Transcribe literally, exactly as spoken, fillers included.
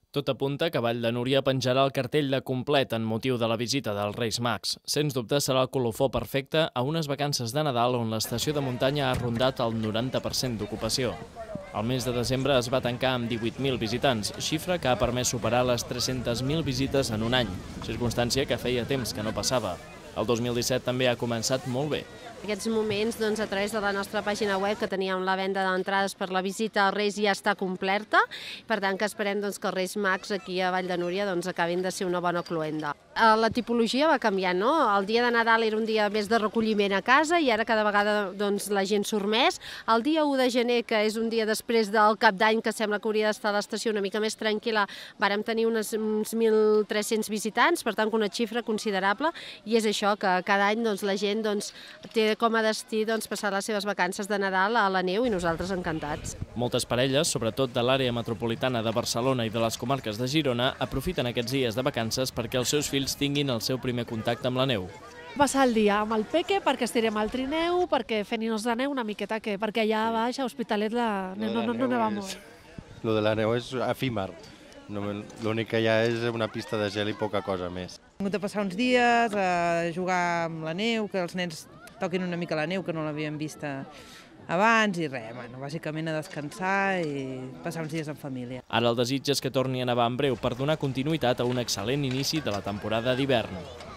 Tot apunta que Vall de Núria penjarà el cartell de complet en motiu de la visita dels Reis Mags. Sens dubte serà el colofó perfecte a unes vacances de Nadal on l'estació de muntanya ha rondat el noranta per cent d'ocupació. El mes de desembre es va tancar amb divuit mil visitants, xifra que ha permès superar les tres-centes mil visites en un any, circumstància que feia temps que no passava. El dos mil disset també ha començat molt bé. En aquests moments, doncs, a través de la nostra pàgina web, que teníem la venda d'entrades per la visita als Reis ja està completa, per tant que esperem doncs, que els Reis Mags aquí a Vall de Núria doncs, acabin de ser una bona cloenda. La tipologia va canviant, no? El dia de Nadal era un dia més de recolliment a casa i ara cada vegada doncs, la gent surt més. El dia u de gener, que és un dia després del Cap d'Any, que sembla que hauria d'estar l'estació una mica més tranquil·la, vàrem tenir uns, uns mil tres-cents visitants, per tant una xifra considerable, i és això, que cada any doncs, la gent doncs, té com a destí doncs, passar les seves vacances de Nadal a la neu i nosaltres encantats. Moltes parelles, sobretot de l'àrea metropolitana de Barcelona i de les comarques de Girona, aprofiten aquests dies de vacances perquè els seus fills tinguin el seu primer contacte amb la neu. Passar el dia amb el peque perquè estirem al trineu, perquè fent-nos de neu una miqueta, que, perquè allà a baix a Hospitalet la neu no, no, no neva molt. Lo de la neu és efímer. L'únic que hi ha és una pista de gel i poca cosa més. Hem hagut de passar uns dies a jugar amb la neu, que els nens toquin una mica la neu, que no l'havien vista abans, i res, bueno, bàsicament a descansar i passar uns dies en família. Ara el desig és que torni a nevar en breu per donar continuïtat a un excel·lent inici de la temporada d'hivern.